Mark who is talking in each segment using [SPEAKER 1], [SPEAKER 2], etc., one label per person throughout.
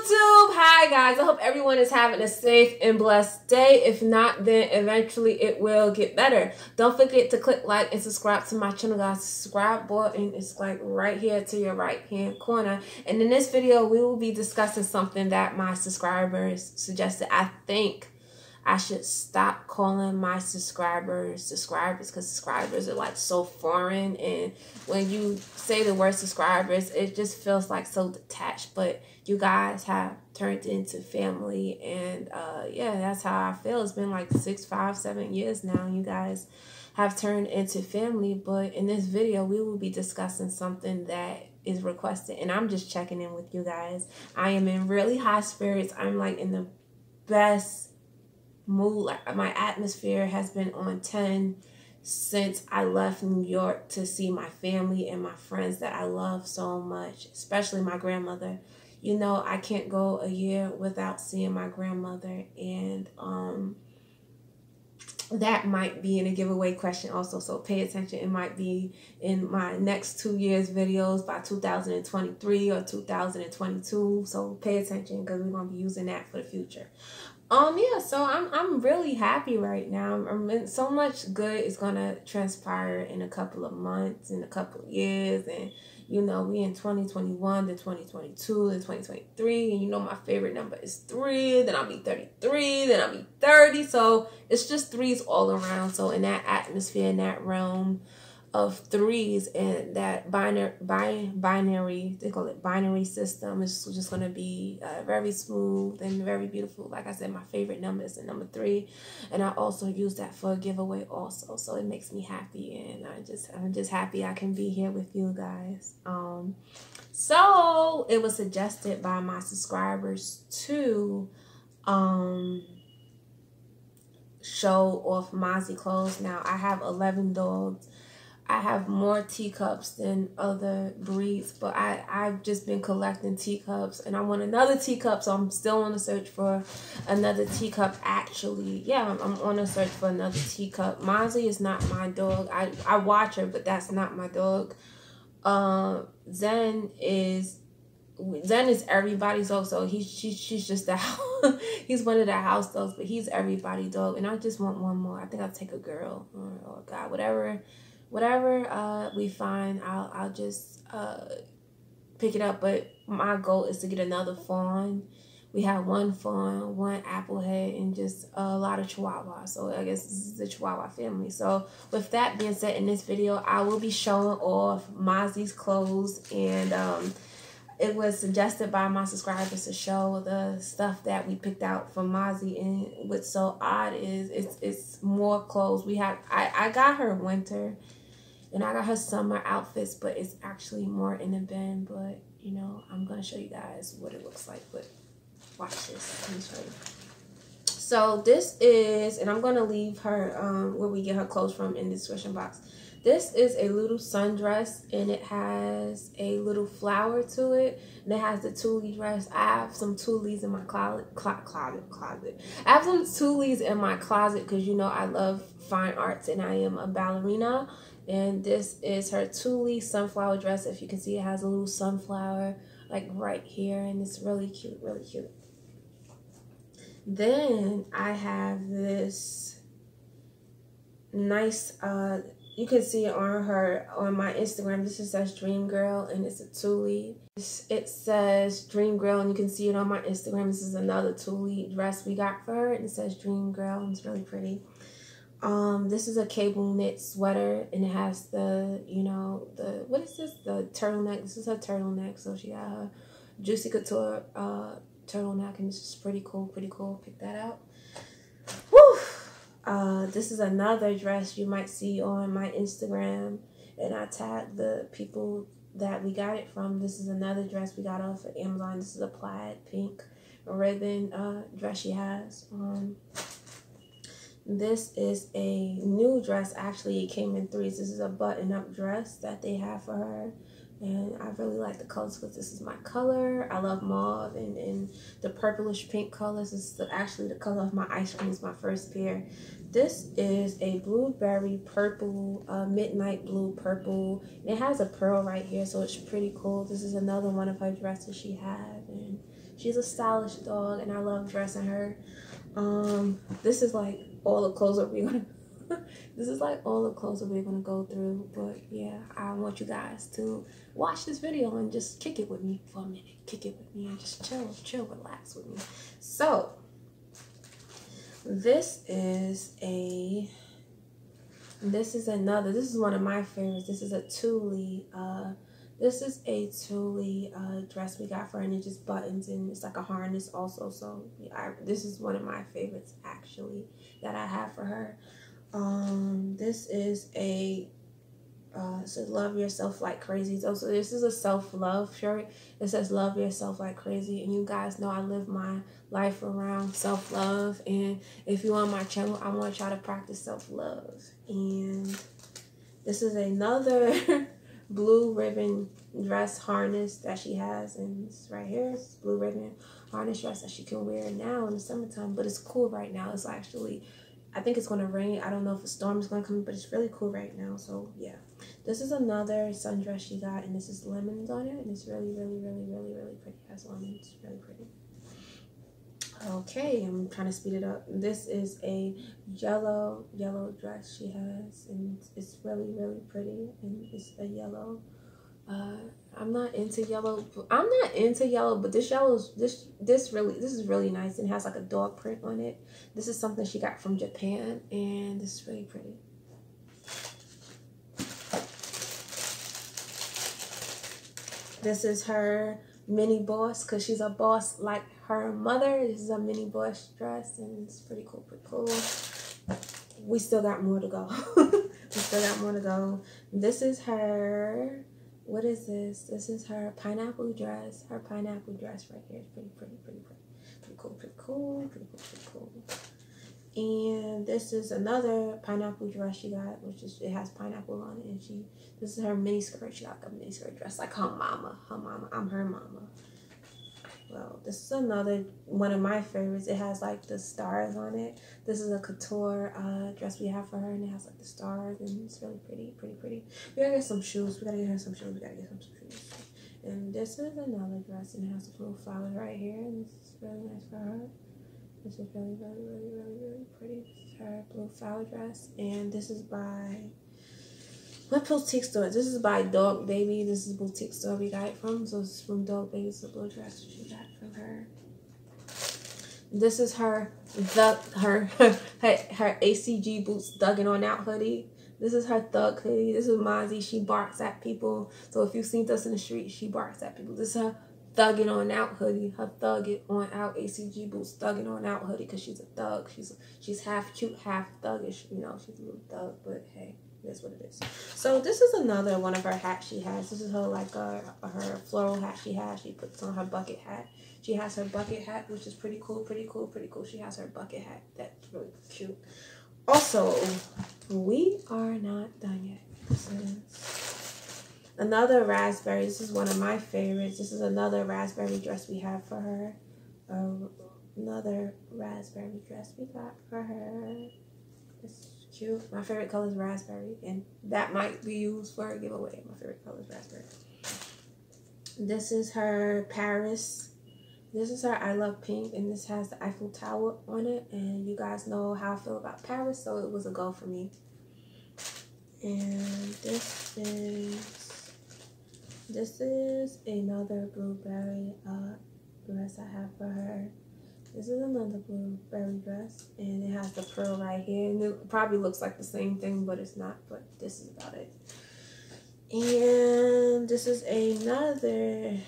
[SPEAKER 1] YouTube! Hi guys, I hope everyone is having a safe and blessed day. If not, then eventually it will get better. Don't forget to click like and subscribe to my channel, guys. The subscribe button is like right here to your right hand corner. And in this video, we will be discussing something that my subscribers suggested. I think I should stop calling my subscribers because subscribers are like so foreign, and when you say the word subscribers, it just feels like so detached. But you guys have turned into family, and yeah, that's how I feel. It's been like 6, 5, 7 years now. You guys have turned into family. But in this video, we will be discussing something that is requested, and I'm just checking in with you guys. I am in really high spirits. I'm like in the best mood. Like my atmosphere has been on 10 since I left New York to see my family and my friends that I love so much, especially my grandmother. You know, I can't go a year without seeing my grandmother, and that might be in a giveaway question also, so pay attention. It might be in my next 2 years videos by 2023 or 2022, so pay attention because we're going to be using that for the future. Yeah, so I'm really happy right now. So much good is gonna transpire in a couple of months, in a couple of years, and you know, we in 2021, then 2022, then 2023, and you know my favorite number is 3, then I'll be 33, then I'll be 30, so it's just 3s all around. So in that atmosphere, in that realm of 3s, and that binary, they call it binary system, is just going to be very smooth and very beautiful. Like I said, my favorite number is the number 3, and I also use that for a giveaway also, so it makes me happy, and I'm just happy I can be here with you guys. So it was suggested by my subscribers to show off Mozzie clothes. Now I have 11 dogs. I have more teacups than other breeds, but I've just been collecting teacups, and I want another teacup, so I'm still on the search for another teacup. Actually, yeah, I'm on a search for another teacup. Mozzie is not my dog. I watch her, but that's not my dog. Zen is everybody's dog, so she's just the he's one of the house dogs, but he's everybody's dog, and I just want one more. I think I'll take a girl or a guy, whatever we find. I'll just pick it up. But my goal is to get another fawn. We have one fawn, one applehead, and just a lot of chihuahua. So I guess this is the chihuahua family. So with that being said, in this video, I will be showing off Mozzie's clothes, and it was suggested by my subscribers to show the stuff that we picked out for Mozzie. And what's so odd is it's more clothes. I got her winter and I got her summer outfits, but it's actually more in the bin. But you know, I'm gonna show you guys what it looks like. But watch this. Let me show you. So this is, and I'm gonna leave her where we get her clothes from in the description box. This is a little sundress, and it has a little flower to it, and it has the tulle dress. I have some tulles in my closet. I have some tulles in my closet because, you know, I love fine arts, and I am a ballerina. And this is her tulle sunflower dress. If you can see, it has a little sunflower like right here, and it's really cute, really cute. Then I have this nice, you can see it on my Instagram. This just says Dream Girl, and it's a tulle. It says Dream Girl, and you can see it on my Instagram. This is another tulle dress we got for her, and it says Dream Girl, and it's really pretty. This is a cable knit sweater, and it has the, you know, what is this? The turtleneck. This is her turtleneck. So she got her Juicy Couture turtleneck, and it's just pretty cool, Pick that out. Woo! This is another dress you might see on my Instagram, and I tagged the people that we got it from. This is another dress we got off of Amazon. This is a plaid pink ribbon dress she has. This is a new dress. Actually, it came in 3s. This is a button-up dress that they have for her. And I really like the colors because this is my color. I love mauve and the purplish pink colors. This is actually the color of my ice cream. Is my first pair. This is a blueberry purple, midnight blue purple. And it has a pearl right here, so it's pretty cool. This is another one of her dresses she had, and she's a stylish dog, and I love dressing her. This is like all the clothes that we're gonna. This is like all the clothes that we're gonna go through, but yeah, I want you guys to watch this video and just kick it with me for a minute. Kick it with me and just chill, relax with me. So this is another. This is one of my favorites. This is a Thule. This is a Thule dress we got for her, and it just buttons and it's like a harness also. So this is one of my favorites actually that I have for her. This is a it says love yourself like crazy. So this is a self-love shirt. It says love yourself like crazy, and you guys know I live my life around self-love, and if you're on my channel, I want y'all to practice self-love. And this is another blue ribbon dress harness that she has, and it's right here. It's blue ribbon harness dress that she can wear now in the summertime, but it's cool right now. It's actually, I think it's going to rain. I don't know if a storm is going to come, but it's really cool right now. So yeah, this is another sundress she got, and this is lemons on it, and it's really pretty. It has lemons. It's really pretty. Okay, I'm trying to speed it up. This is a yellow dress she has, and it's really pretty, and it's a yellow. I'm not into yellow. But this yellow is this is really nice, and it has like a dog print on it. This is something she got from Japan, and this is really pretty. This is her mini boss, because she's a boss like her mother. This is a mini boss dress, and it's pretty cool. We still got more to go. This is her. What is this? This is her pineapple dress. Her pineapple dress right here. It's pretty cool. And this is another pineapple dress she got, which is, it has pineapple on it, and this is her mini skirt. She got a mini skirt dress like her mama. I'm her mama. Well, this is another one of my favorites. It has like the stars on it. This is a couture dress we have for her, and it has like the stars, and it's really pretty. We gotta get some shoes. We gotta get her some shoes. And this is another dress, and it has the little flowers right here, and this is really nice for her. This is really pretty. This is her blue flower dress, and this is by what boutique store? This is by Dog Baby. This is a boutique store we got it from. So it's from Dog Baby. It's a blue dress she got from her. This is her ACG boots thugging on out hoodie. This is her thug hoodie. This is Mozzie. She barks at people. So if you've seen us in the street, she barks at people. This is her thugging on out hoodie. Her thugging on out ACG boots thugging on out hoodie, because she's a thug. She's half cute, half thuggish. You know, she's a little thug, but hey. That's what it is. So this is another one of her hats she has. This is her like her floral hat she has. She puts on her bucket hat. She has her bucket hat, which is pretty cool. She has her bucket hat. That's really cute. Also, we are not done yet. This is another raspberry. This is one of my favorites. This is another raspberry dress we have for her. Another raspberry dress we got for her. It's cute. My favorite color is raspberry, and that might be used for a giveaway. My favorite color is raspberry. This is her Paris. This is her I Love Pink, and this has the Eiffel Tower on it, and you guys know how I feel about Paris, so it was a go for me. And this is another blueberry dress I have for her. This is another blueberry dress, and it has the pearl right here, and it probably looks like the same thing, but it's not, but this is about it. And this is another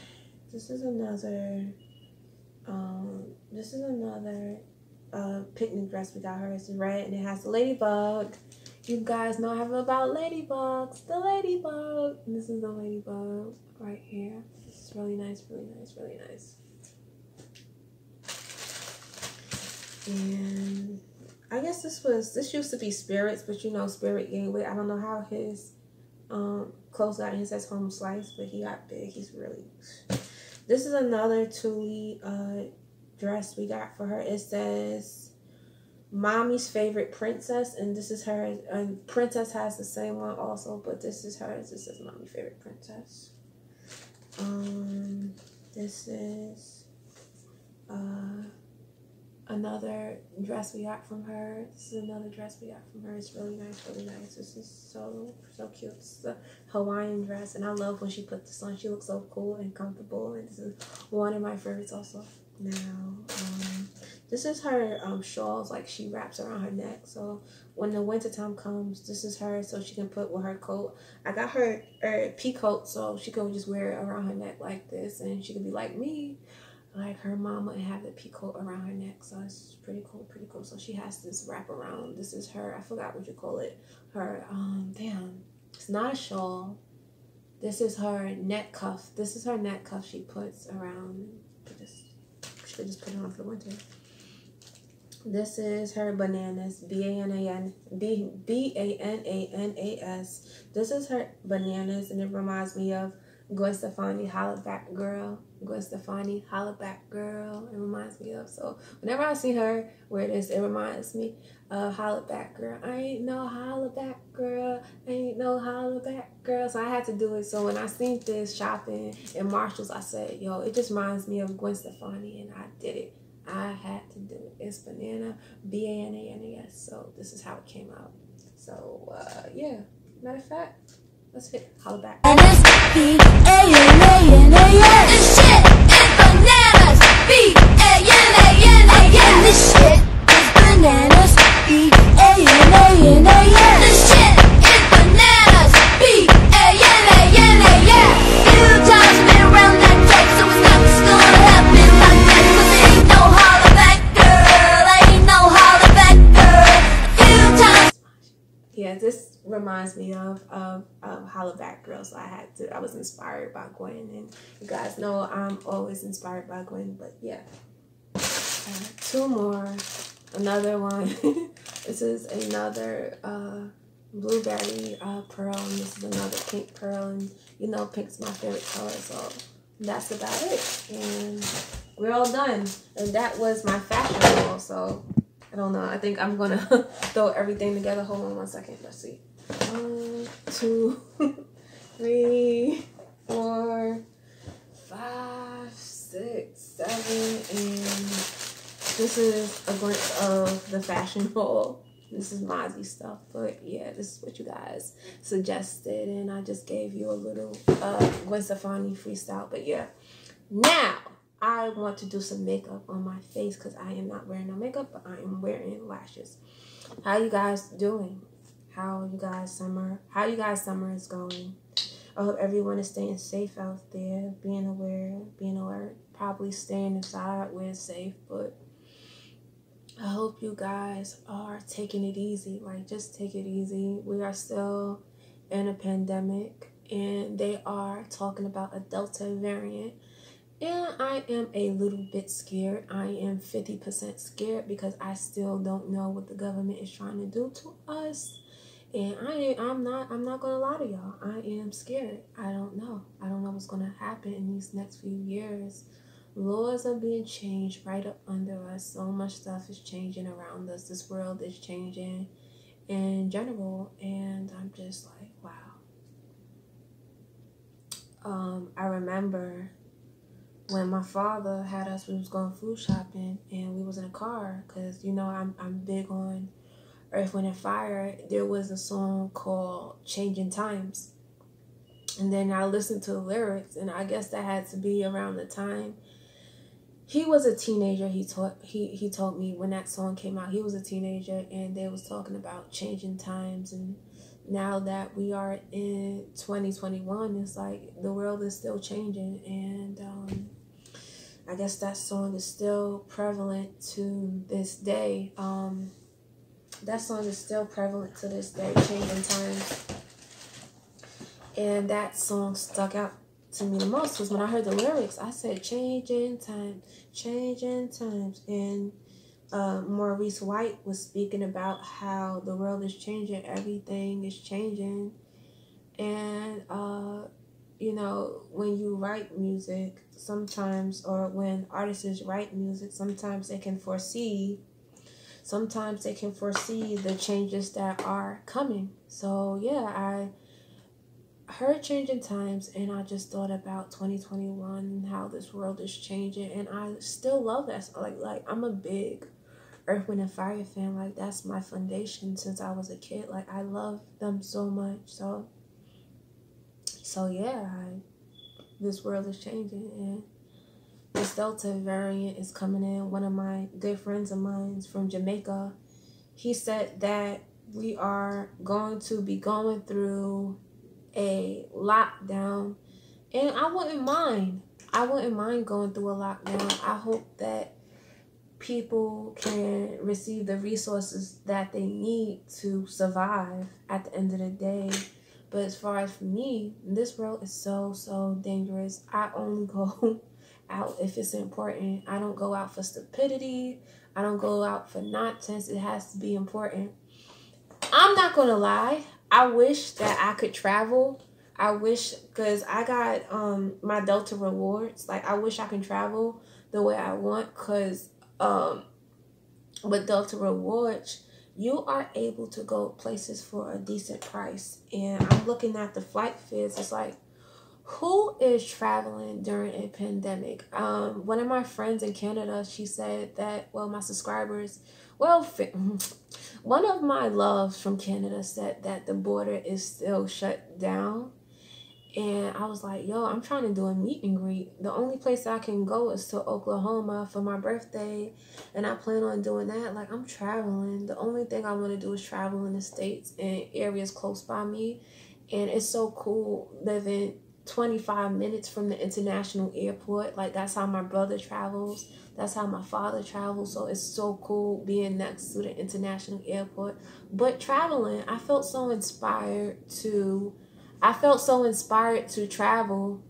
[SPEAKER 1] picnic dress we got her. It's red, and it has the ladybug. You guys know I have about ladybugs. The ladybug. And this is the ladybug right here. It's really nice. And I guess this used to be Spirits, but you know Spirit gained weight. I don't know how his clothes got in. He says home slice, but he got big. He's really... This is another Tuli dress we got for her. It says mommy's favorite princess, and this is her. And princess has the same one also, but this is hers. This is mommy's favorite princess. This is another dress we got from her. This is another dress we got from her. It's really nice, really nice. This is so cute. It's a Hawaiian dress, and I love when she put this on. She looks so cool and comfortable, and this is one of my favorites also. Now, this is her shawls, like she wraps around her neck. So when the winter time comes, this is her, so she can put with her coat. I got her pea coat, so she could just wear it around her neck like this, and she could be like me, like her mama, and have the pea coat around her neck. So it's pretty cool, pretty cool. So she has this wrap around. This is her, I forgot what you call it, her damn, it's not a shawl. This is her neck cuff. This is her neck cuff she puts around. She could just put it on for the winter. This is her bananas, B-A-N-A-N-A-S. This is her bananas, and it reminds me of Gwen Stefani, Holla Back Girl. Gwen Stefani, Holla Back Girl. It reminds me of. So whenever I see her wear this, it reminds me of Holla Back Girl. I ain't no Holla Back Girl. I ain't no Holla Back Girl. So I had to do it. So when I seen this shopping in Marshalls, I said, yo, it just reminds me of Gwen Stefani, and I did it. I had to do it. It's banana, B-A-N-A-N-A-S. So this is how it came out. So yeah, matter of fact, let's hit Holla Back.
[SPEAKER 2] This shit is bananas, B-A-N-A-N-A-S. This shit is bananas, B-A-N-A-N-A-S. This shit is bananas, B-A-N-A-N-A-S. You touch me around that track, so it's not just gonna happen like that. 'Cause ain't no holla back girl, ain't no holla back girl. You touch.
[SPEAKER 1] Yeah, this reminds me of Holla Back Girl. So I was inspired by Gwen, and you guys know I'm always inspired by Gwen. But yeah, two more. Another one. This is another blueberry pearl, and this is another pink pearl, and you know pink's my favorite color, so that's about it, and we're all done. And that was my fashion haul. So I don't know, I think I'm gonna throw everything together. Hold on one second, let's see. 1, 2, 3, 4, 5, 6, 7, and this is a glimpse of the fashion haul. This is Mozzie stuff, but yeah, this is what you guys suggested, and I just gave you a little Gwen Stefani freestyle. But yeah, now I want to do some makeup on my face because I am not wearing no makeup, but I am wearing lashes. How you guys doing? How you guys summer is going? I hope everyone is staying safe out there, being aware, being alert, probably staying inside where it's safe, but I hope you guys are taking it easy. Like, just take it easy. We are still in a pandemic, and they are talking about a Delta variant. And I am a little bit scared. I am 50% scared because I still don't know what the government is trying to do to us. And I'm not gonna lie to y'all. I am scared. I don't know. I don't know what's gonna happen in these next few years. Laws are being changed right up under us. So much stuff is changing around us. This world is changing in general, and I'm just like, wow. I remember when my father had us, we was going food shopping, and we was in a car, because you know I'm big on Earth, Wind, and Fire. There was a song called Changing Times, and then I listened to the lyrics, and I guess that had to be around the time he was a teenager. He told me when that song came out, he was a teenager, and they was talking about changing times. And now that we are in 2021, it's like the world is still changing, and I guess that song is still prevalent to this day. That song is still prevalent to this day, Changing Times. And that song stuck out to me the most because when I heard the lyrics, I said, changing times, changing times. And Maurice White was speaking about how the world is changing, everything is changing. And you know, when you write music, sometimes, or when artists write music, sometimes they can foresee the changes that are coming. So yeah, I heard Changing Times, and I just thought about 2021 and how this world is changing, and I still love that. Like I'm a big Earth, Wind, and Fire fan. Like that's my foundation since I was a kid. Like I love them so much. So yeah, this world is changing, and this Delta variant is coming in. One of my good friends of mine from Jamaica, he said that we are going to be going through a lockdown, and I wouldn't mind. I wouldn't mind going through a lockdown. I hope that people can receive the resources that they need to survive at the end of the day. But as far as for me, this world is so dangerous. I only go out if it's important. I don't go out for stupidity. I don't go out for nonsense. It has to be important. I'm not gonna lie. I wish that I could travel. I wish, because I got my Delta rewards. Like I wish I can travel the way I want, because with Delta rewards, you are able to go places for a decent price. And I'm looking at the flight fares. It's like, who is traveling during a pandemic? One of my friends in Canada, she said that, well, my subscribers, well, one of my loves from Canada said that the border is still shut down. And I was like, yo, I'm trying to do a meet and greet. The only place I can go is to Oklahoma for my birthday. And I plan on doing that. Like, I'm traveling. The only thing I want to do is travel in the States and areas close by me. And it's so cool living 25 minutes from the international airport. Like, that's how my brother travels. That's how my father travels. So it's so cool being next to the international airport. But traveling, I felt so inspired to travel.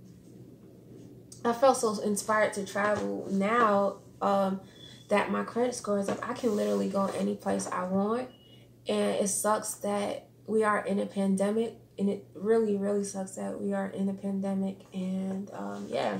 [SPEAKER 1] I felt so inspired to travel now that my credit score is up. I can literally go any place I want. And it sucks that we are in a pandemic. And it really sucks that we are in a pandemic. And yeah.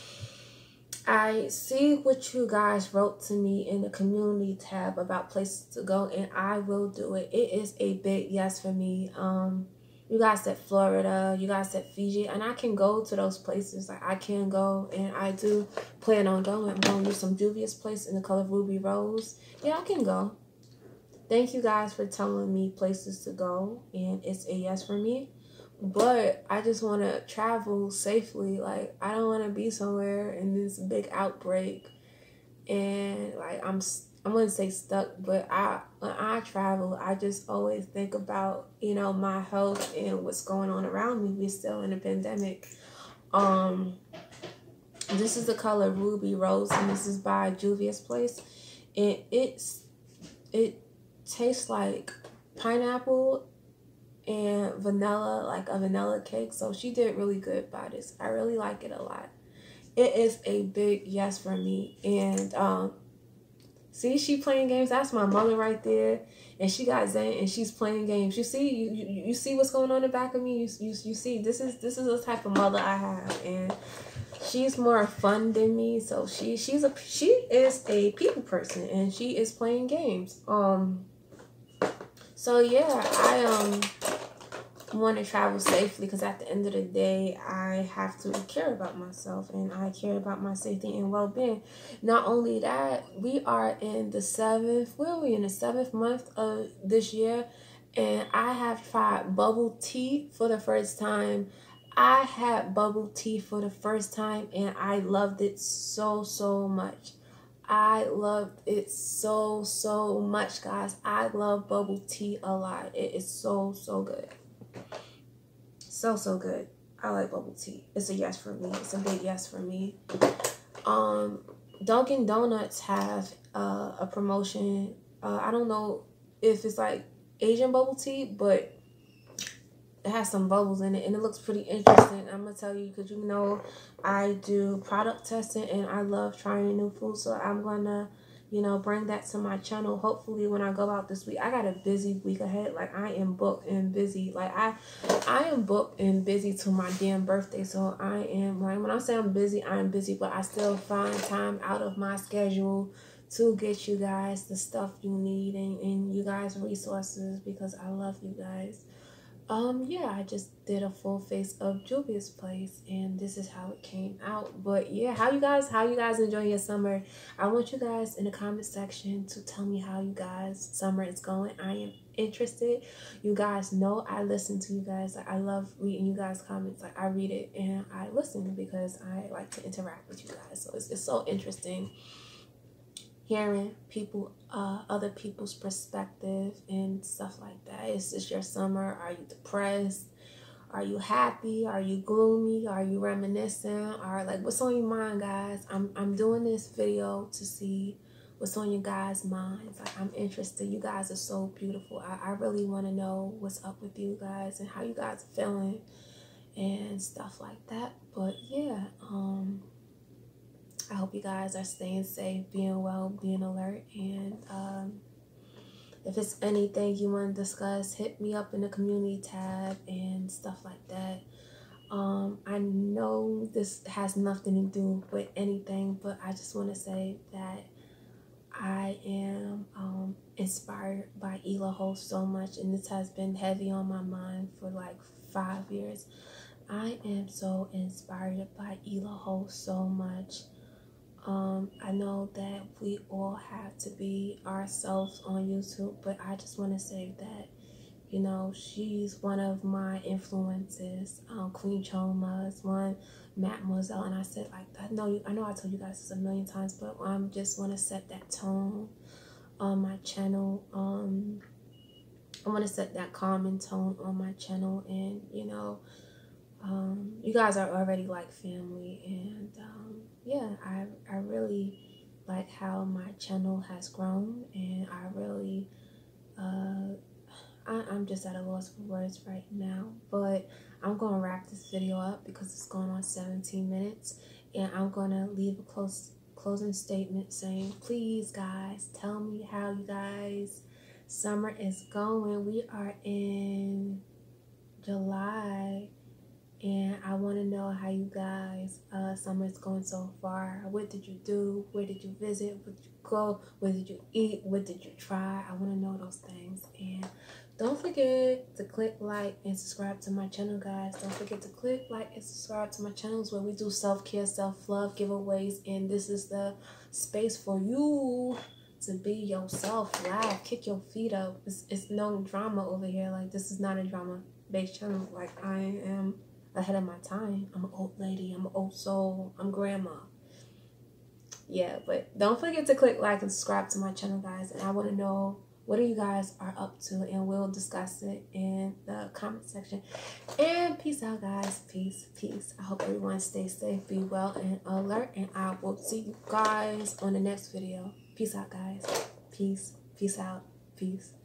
[SPEAKER 1] I see what you guys wrote to me in the community tab about places to go, and I will do it. It is a big yes for me. You guys said Florida, you guys said Fiji, and I can go to those places. Like I can go, and I do plan on going. I'm going to some Juvia's place in the color Ruby Rose. Yeah, I can go. Thank you guys for telling me places to go, and it's a yes for me. But I just want to travel safely. Like I don't want to be somewhere in this big outbreak, and like I wouldn't say stuck, but when I travel, I just always think about, you know, my health and what's going on around me. We're still in a pandemic. This is the color Ruby Rose, and this is by Juvia's Place. And it tastes like pineapple and vanilla, like a vanilla cake. So she did really good by this. I really like it a lot. It is a big yes for me. And see, she playing games. That's my mother right there, and she got Zen, and she's playing games. You see, you see what's going on in the back of me. You see, this is the type of mother I have, and she's more fun than me. So she is a people person, and she is playing games. So yeah, I want to travel safely, because at the end of the day, I have to care about myself, and I care about my safety and well-being. Not only that, we are in the seventh month of this year, and I have tried bubble tea for the first time. I had bubble tea for the first time, and I loved it so much. I loved it so much, guys. I love bubble tea a lot. It is so good. So good. I like bubble tea. It's a yes for me. It's a big yes for me. Dunkin' Donuts have a promotion. I don't know if it's like Asian bubble tea, but it has some bubbles in it, and it looks pretty interesting. I'm gonna tell you, because you know I do product testing, and I love trying new food, so I'm gonna you know, bring that to my channel. Hopefully when I go out this week, I got a busy week ahead. Like I am booked and busy. Like I am booked and busy to my damn birthday. So I am, like, when I say I'm busy, I am busy, but I still find time out of my schedule to get you guys the stuff you need and you guys resources, because I love you guys. Yeah, I just did a full face of Juvia's place, and this is how it came out. But yeah, how you guys enjoying your summer? I want you guys in the comment section to tell me how you guys summer is going. I am interested. You guys know I listen to you guys. Like, I love reading you guys comments. Like, I read it and I listen because I like to interact with you guys. So it's so interesting hearing people, other people's perspective and stuff like that. Is this your summer? Are you depressed? Are you happy? Are you gloomy? Are you reminiscing? Or like, what's on your mind, guys? I'm doing this video to see what's on your guys' minds. Like, I'm interested. You guys are so beautiful. I really want to know what's up with you guys and how you guys are feeling and stuff like that. But yeah, I hope you guys are staying safe, being well, being alert, and if it's anything you want to discuss, hit me up in the community tab and stuff like that. I know this has nothing to do with anything, but I just want to say that I am inspired by Ela Ho so much, and this has been heavy on my mind for like 5 years. I am so inspired by Ela Ho so much. I know that we all have to be ourselves on YouTube, but I just want to say that, you know, she's one of my influences. Queen Choma is one, Mademoiselle, and I said, like, I know I told you guys this a million times, but I just want to set that tone on my channel. I want to set that calming tone on my channel, and you know, you guys are already like family, and yeah, I really like how my channel has grown, and I really I'm just at a loss for words right now, but I'm gonna wrap this video up because it's going on 17 minutes, and I'm gonna leave a closing statement saying, please guys, tell me how you guys summer is going. We are in July, and I want to know how you guys summer is going so far. What did you do? Where did you visit? Where did you go? Where did you eat? What did you try? I want to know those things. And don't forget to click like and subscribe to my channel, guys. Don't forget to click like and subscribe to my channels where we do self-care, self-love giveaways, and this is the space for you to be yourself. Laugh, kick your feet up. It's no drama over here. Like, this is not a drama based channel. Like, I am ahead of my time. I'm an old lady. I'm an old soul. I'm grandma. Yeah, but don't forget to click like and subscribe to my channel, guys. And I want to know what you guys are up to, and we'll discuss it in the comment section. And peace out, guys. Peace, peace. I hope everyone stays safe, be well, and alert. And I will see you guys on the next video. Peace out, guys. Peace. Peace out. Peace.